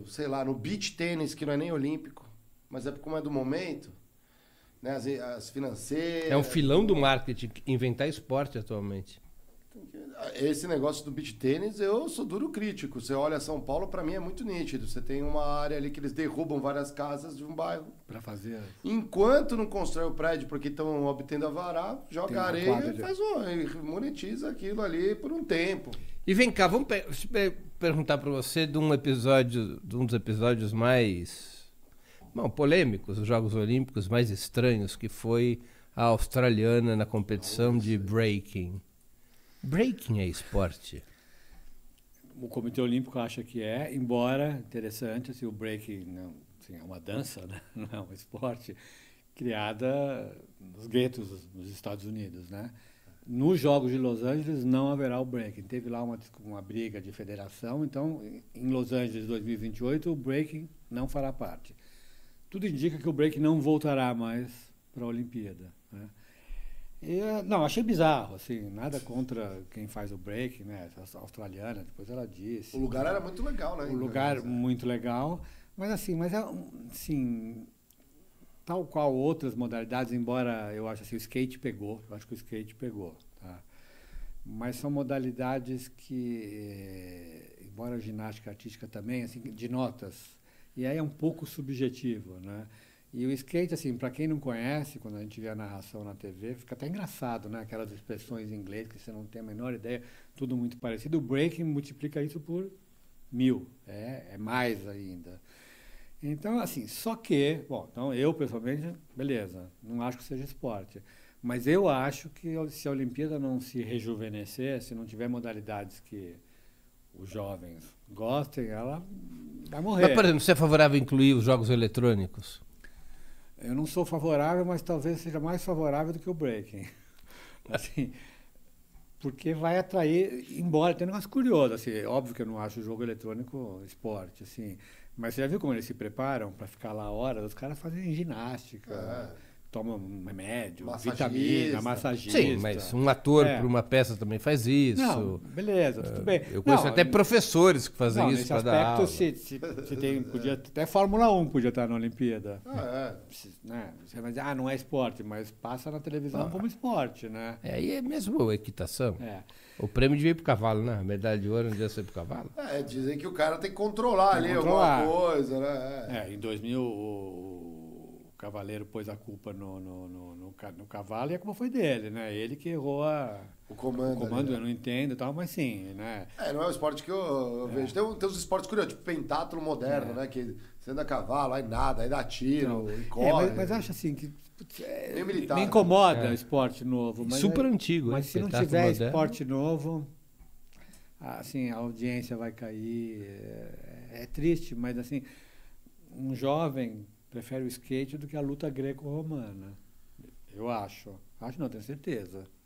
sei lá, no beach tênis, que não é nem olímpico, mas é como é do momento, né? As financeiras... É um filão do marketing inventar esporte atualmente. Esse negócio do beach tênis, eu sou duro crítico. Você olha São Paulo, para mim é muito nítido. Você tem uma área ali que eles derrubam várias casas de um bairro. Para fazer. Enquanto não constrói o prédio porque estão obtendo a vará, joga areia e monetiza aquilo ali por um tempo. E vem cá, vamos perguntar para você de um dos episódios mais polêmicos dos Jogos Olímpicos, mais estranhos, que foi a australiana na competição de breaking. Breaking é esporte? O Comitê Olímpico acha que é, embora interessante, assim, o breaking não, assim, é uma dança, né? Não é um esporte, criada nos guetos nos Estados Unidos, né? Nos Jogos de Los Angeles não haverá o breaking. Teve lá uma briga de federação, então em Los Angeles 2028 o breaking não fará parte. Tudo indica que o breaking não voltará mais para a Olimpíada, né? Não, achei bizarro, assim, nada contra quem faz o break, né, a australiana, depois ela disse. O lugar era muito legal, né? O lugar muito legal, mas assim, tal qual outras modalidades, embora eu acho assim, o skate pegou, tá? Mas são modalidades que, embora a ginástica artística também, assim, de notas, e aí é um pouco subjetivo, né? E o skate, assim, para quem não conhece, quando a gente vê a narração na TV, fica até engraçado, né? Aquelas expressões em inglês que você não tem a menor ideia, tudo muito parecido. O breaking multiplica isso por 1000, é mais ainda. Então, assim, só que, bom, então eu, pessoalmente, beleza, não acho que seja esporte. Mas eu acho que se a Olimpíada não se rejuvenescer, se não tiver modalidades que os jovens gostem, ela vai morrer. Mas, por exemplo, você é favorável a incluir os jogos eletrônicos? Eu não sou favorável, mas talvez seja mais favorável do que o breaking. Assim, porque vai atrair, embora tenha um negócio curioso, assim, óbvio que eu não acho o jogo eletrônico esporte, assim, mas você já viu como eles se preparam para ficar lá horas? Os caras fazem ginástica, tomam remédio, vitamina, massagista. Sim, mas um ator para uma peça também faz isso. Não, beleza, tudo bem. Eu conheço até professores que fazem isso para dar aula. Se tem, podia, até Fórmula 1 podia estar na Olimpíada. Né? Você vai dizer, não é esporte, mas passa na televisão como esporte, né? E é mesmo equitação. É. O prêmio devia ir pro cavalo, né? A medalha de ouro não devia ser pro cavalo. Dizem que o cara tem que controlar alguma coisa, né? Em 2000 o cavaleiro pôs a culpa no cavalo e a culpa foi dele, né? Ele que errou o comando, eu não entendo e tal, mas sim, né? Não é o esporte que eu vejo. Tem uns esportes curiosos, tipo pentátulo moderno, né? Que você anda a cavalo, aí nada, aí dá tiro, e corre. Mas acho assim que militar, me incomoda esporte novo. Mas super antigo. Mas se não tiver esporte novo, assim, a audiência vai cair. É triste, mas assim, um jovem prefere o skate do que a luta greco-romana. Eu acho. Acho não, tenho certeza.